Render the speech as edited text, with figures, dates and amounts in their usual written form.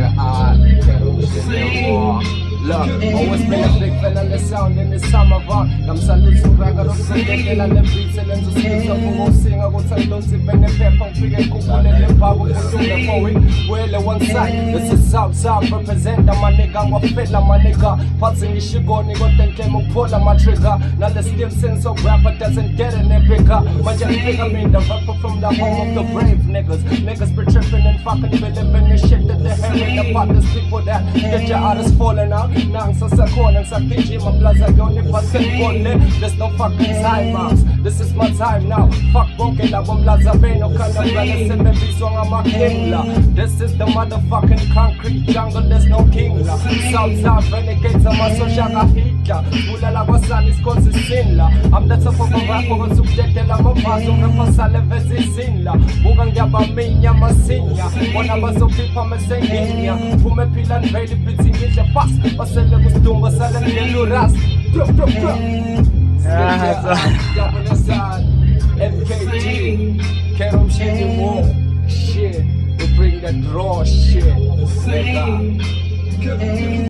Look, always been a big fan of the sound in the summer van. I'm saluting raga of the day and the beats and the skills of who sing. I will tell those if any pepper figure cool and the power to the poet. Well, one side, this is South represent the my nigga, what fella my nigga. Passing the sugar, nigga, then came up pull on my trigger. Now the still sense of rapper doesn't get any bigger. My young nigga mean the rapper from the home of the brave niggas. Niggas be tripping and fucking believing the shit that they're hearing about these people that get your artists falling out. Nang sa sakon, sa PG, my plaza, yoni basketball. There's no fucking time outs. This is my time now. Fuck broken, I'm plaza, no kind of brother, send me song, I'm a kingla. This is the motherfucking concrete jungle, there's no kingla. South renegades, I'm a social Hitler. Ula la wasan is cause it's sinla. I'm the top of a rapper, who's subjected, I'm a pass, I'm a pasale, vesi sinla. Bugang yaba minya, masinya. Wana baso pipa, me senginya. Pume pilan, really beating in the past. Basele mustumba, sale nelu ras. MKG, Kerom shit more shit. We bring that raw shit.